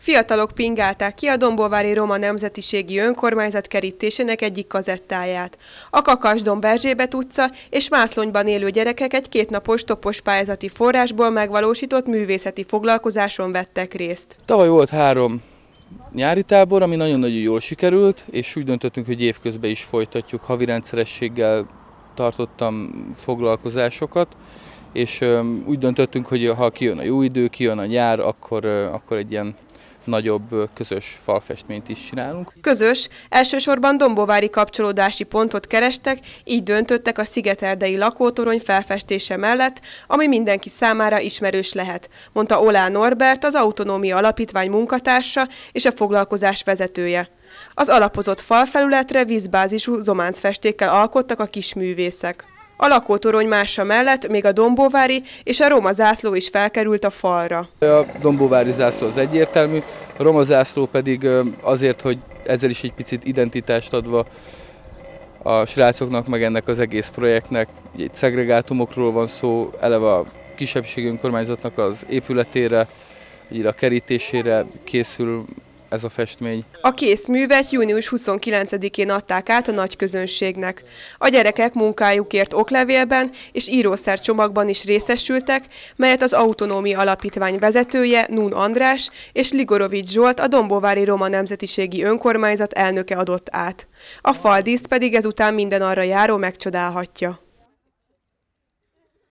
Fiatalok pingálták ki a Dombóvári Roma Nemzetiségi Önkormányzat kerítésének egyik kazettáját. A Kakasdomb Erzsébet utca és Mászlónyban élő gyerekek egy kétnapos topos pályázati forrásból megvalósított művészeti foglalkozáson vettek részt. Tavaly volt 3 nyári tábor, ami nagyon-nagyon jól sikerült, és úgy döntöttünk, hogy évközben is folytatjuk. Havi rendszerességgel tartottam foglalkozásokat, és úgy döntöttünk, hogy ha kijön a jó idő, kijön a nyár, akkor egy ilyen nagyobb közös falfestményt is csinálunk. Közös, elsősorban dombóvári kapcsolódási pontot kerestek, így döntöttek a szigeterdei lakótorony felfestése mellett, ami mindenki számára ismerős lehet, mondta Olán Norbert, az Autonómia Alapítvány munkatársa és a foglalkozás vezetője. Az alapozott falfelületre vízbázisú zománcfestékkel alkottak a kisművészek. A lakótorony mása mellett még a dombóvári és a roma zászló is felkerült a falra. A dombóvári zászló az egyértelmű, a roma zászló pedig azért, hogy ezzel is egy picit identitást adva a srácoknak, meg ennek az egész projektnek. Egy szegregátumokról van szó, eleve a kisebbségi önkormányzatnak az épületére, a kerítésére készül ez a festmény. A kész művet június 29-én adták át a nagy közönségnek. A gyerekek munkájukért oklevélben és írószercsomagban is részesültek, melyet az Autonómia Alapítvány vezetője, Nun András és Ligorovics Zsolt, a Dombóvári Roma Nemzetiségi Önkormányzat elnöke adott át. A faldíszt pedig ezután minden arra járó megcsodálhatja.